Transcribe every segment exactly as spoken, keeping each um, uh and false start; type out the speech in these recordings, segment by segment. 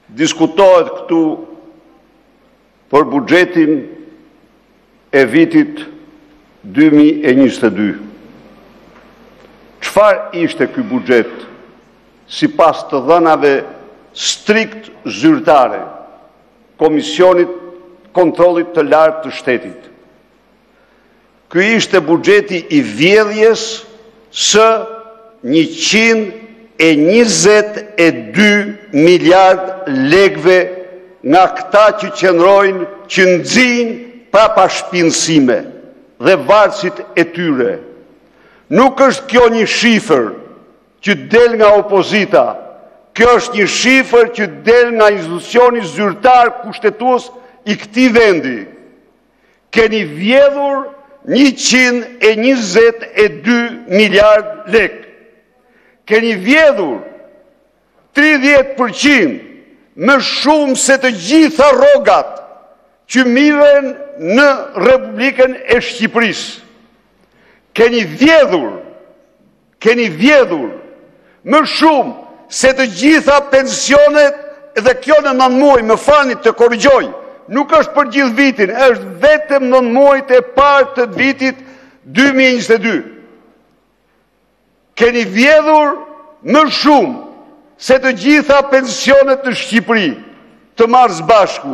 Diskutohet këtu për buxhetin e vitit dy mijë e njëzet e dy. Çfarë ishte ky buxhet sipas të dhënave strikt zyrtare, Komisionit Kontrollit të Lartë të Shtetit? Ky ishte buxheti i vjedhjes së njëqind e njëzet e dy miliard lekëve nga këta që qëndrojnë, që nxijnë pa pashpinësime dhe varësit e tyre. Nuk është kjo një shifër që del nga opozita, kjo është një shifër që del nga institucioni zyrtar kushtetues i këtij vendi. Keni vjedhur njëqind e njëzet e dy miliard lekë. Keni vjedhur tridhjetë përqind më shumë se të gjitha rrogat që mirën në Republikën e Shqipërisë. Keni vjedhur, keni vjedhur më shumë se të gjitha pensionet, dhe kjo në nëntë muaj, më falni të korrigjoj, nuk është për gjithë vitin, është vetëm nëntë muajt e parë të vitit dy mijë e njëzet e dy. Keni vjedhur më shumë se të gjitha pensionet në Shqipëri, të marrë bashku.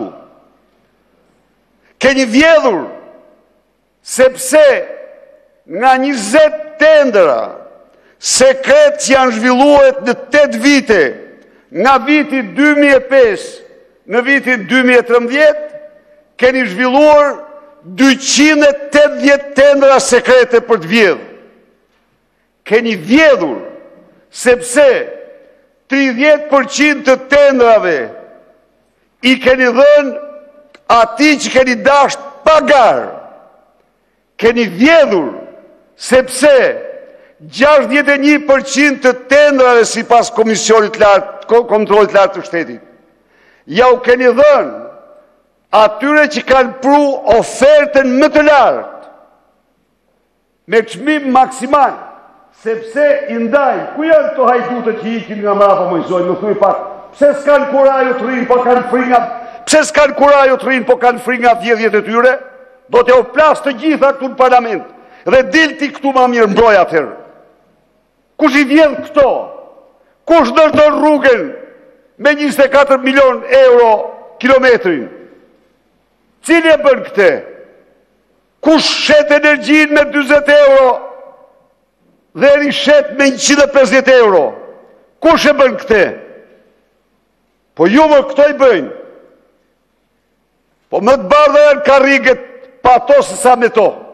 Keni vjedhur sepse nga njëzet tendera sekret që janë zhvilluar në tetë vite, nga viti dy mijë e pesë në vitin dy mijë e trembëdhjetë, keni zhvilluar dyqind e tetëdhjetë tendera sekrete për të vjedhur. Keni vjedhur sepse tridhjetë përqind të tenderave i keni dhënë atij që keni dashur pagar. Keni vjedhur sepse gjashtëdhjetë e një përqind të tenderave sipas Komisionit lartë, Kontrollit lartë të Shtetit, ja u keni dhënë atyre që kanë pru ofertën më të lartë, me çmim maksimal, sepse i ndaj, ku janë të hajdutët që ikin nga mrapa Mojzoj, më thuj pak, pse s'kanë kurajë të rinë, po kanë fringa, pse s'kanë kurajë të rinë, po kanë fringa vjedhjet e tyre, do t'ja u plas të gjitha këtu në parlament, dhe dilti këtu ma mirë mbroj atërë. Kush i vjedh këto? Kush ndërton rrugën me njëzet e katër milion euro kilometrin? Cili e bën këte? Kush shet energjin me dyzet euro dhe rishet me njëqind e pesëdhjetë euro? Kush e bën këte? Po ju më këto i bëjnë. Po më të bardha janë karriget pa to se sa me to.